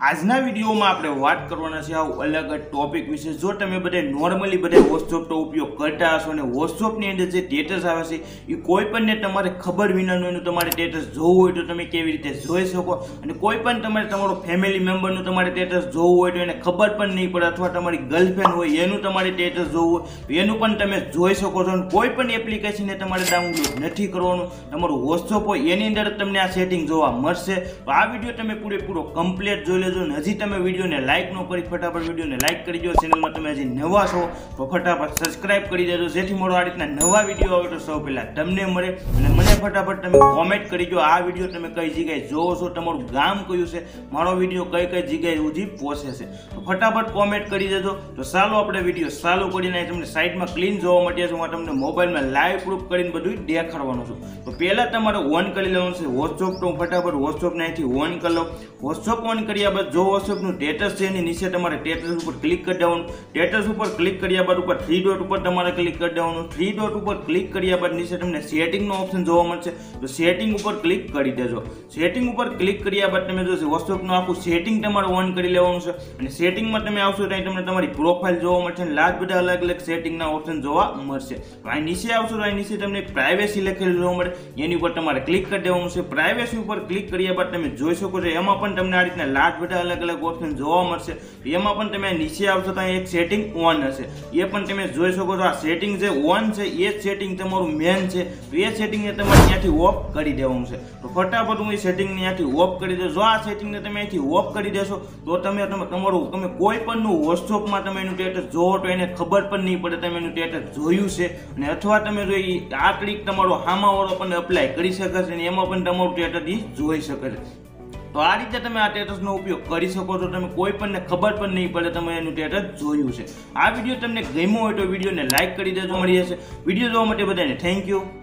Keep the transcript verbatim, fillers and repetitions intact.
આજના વિડીયોમાં આપણે વાત કરવાના છે આવું અલગ જ ટોપિક વિશે। જો તમે બધે નોર્મલી બધે વોટ્સએપનો ઉપયોગ કરતા હશો અને વોટ્સએપની અંદર જે સ્ટેટસ આવે છે એ કોઈ પણને તમારે ખબર વિનાનું એનું તમારે સ્ટેટસ જોવું હોય તો તમે કેવી રીતે જોઈ શકો, અને કોઈ પણ તમારે તમારો ફેમિલી મેમ્બરનું તમારે સ્ટેટસ જોવું હોય તો એને ખબર પણ નહીં પડે, અથવા તમારી ગર્લફ્રેન્ડ હોય એનું તમારે સ્ટેટસ જોવું હોય તો એનું પણ તમે જોઈ શકો છો। અને કોઈ પણ એપ્લિકેશનને તમારે ડાઉનલોડ નથી કરવાનું, તમારું વોટ્સએપ હોય એની અંદર તમને આ સેટિંગ જોવા મળશે। તો આ વિડીયો તમે પૂરેપૂરો કમ્પ્લીટ જોઈ લેજો। હજી તમે વિડીયોને લાઈક ન કરી ફટાફટ વિડીયોને લાઈક કરી દો। ચેનલમાં તમે હજી નવા છો તો ફટાફટ સબસ્ક્રાઇબ કરી દેજો, જેથી મારો આ રીતના નવા વિડીયો આવે તો સૌ પહેલા તમને મળે। અને મને ફટાફટ તમે કોમેન્ટ કરી દો આ વિડીયો તમે કઈ જગ્યાએ જોવો છો, તમારું ગામ કયું છે, મારો વિડીયો કઈ કઈ જગ્યાએ સુધી પહોંચે છે, તો ફટાફટ કોમેન્ટ કરી દેજો। તો ચાલો આપણે વિડીયો ચાલુ કરીને તમને સાઈડમાં ક્લીન જોવા મળ્યા છે, હું તમને મોબાઈલમાં લાઈવ પ્રૂફ કરીને બધું દેખાડવાનું છું। તો પહેલા તમારે ઓન કરી લેવાનું છે વોટ્સએપ, તો ફટાફટ વોટ્સએપ અહીંથી ઓન કરી લો। વોટ્સએપ ઓન કર્યા બાદ જો વોટ્સએપનું સ્ટેટસ છે એની નીચે તમારે સ્ટેટસ ઉપર ક્લિક કરી દેવાનું। સ્ટેટસ ઉપર ક્લિક કર્યા બાદ ઉપર થ્રી ડોટ ઉપર તમારે ક્લિક કરી દેવાનું। થ્રી ડોટ ઉપર ક્લિક કર્યા બાદ નીચે તમને સેટિંગનો ઓપ્શન જોવા મળશે, તો સેટિંગ ઉપર ક્લિક કરી દેજો। સેટિંગ ઉપર ક્લિક કર્યા બાદ તમે જોશો વોટ્સએપનું આખું સેટિંગ તમારે ઓન કરી લેવાનું છે, અને સેટિંગમાં તમે આવશો ત્યાં તમને તમારી પ્રોફાઇલ જોવા મળશે અને લાસ્ટ બધા અલગ અલગ સેટિંગના ઓપ્શન જોવા મળશે। તો અહીં નીચે આવશો તો અહીં નીચે તમને પ્રાઇવેસી લખેલું જોવા મળે, એની ઉપર તમારે ક્લિક કરી દેવાનું છે। પ્રાઇવેસી ઉપર ક્લિક કર્યા બાદ તમે જોઈ શકો છો એમાં પણ તમને આ રીતના લાસ્ટ બધા અલગ અલગ ઓપ્શન જોવા મળશે। એમાં પણ તમે નીચે આવશો તો એક સેટિંગ ઓન હશે, એ પણ તમે જોઈ શકો છો। આ સેટિંગ જે ઓન છે એ જ સેટિંગ તમારું મેન છે, તો એ સેટિંગને તમારે ત્યાંથી ઓફ કરી દેવાનું છે। તો ફટાફટ હું એ સેટિંગને ત્યાંથી ઓફ કરી દઉં। જો આ સેટિંગને તમે અહીંથી ઓફ કરી દેશો તો તમે તમે તમારું તમે કોઈ પણનું વોટ્સએપમાં તમે એનું સ્ટેટસ જોવો તો એને ખબર પણ નહીં પડે તમે એનું સ્ટેટસ જોયું છે, અને અથવા તમે જો આ ટ્રીક તમારો હામાવાળો પણ અપ્લાય કરી શકે છે અને એમાં પણ તમારું સ્ટેટસ જોઈ શકે છે। તો આ રીતે તમે આ સ્ટેટસનો ઉપયોગ કરી શકો છો, તમે કોઈ પણને ખબર પણ નહીં પડે તમે એનું સ્ટેટસ જોયું છે। આ વિડીયો તમને ગમ્યો હોય તો વિડીયોને લાઈક કરી દેજો। મળી જશે વિડીયો જોવા માટે બધાને થેન્ક યુ।